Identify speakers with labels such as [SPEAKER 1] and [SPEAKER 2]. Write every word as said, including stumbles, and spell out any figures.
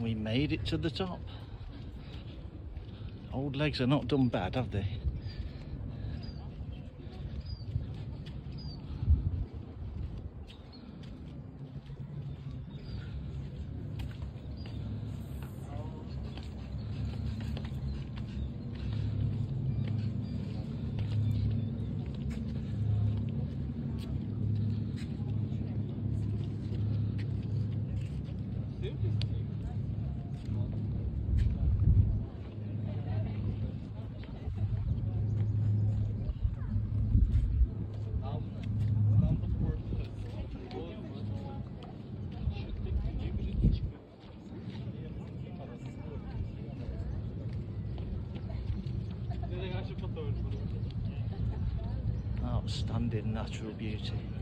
[SPEAKER 1] We made it to the top. Old legs are not done bad, have they? Outstanding natural beauty.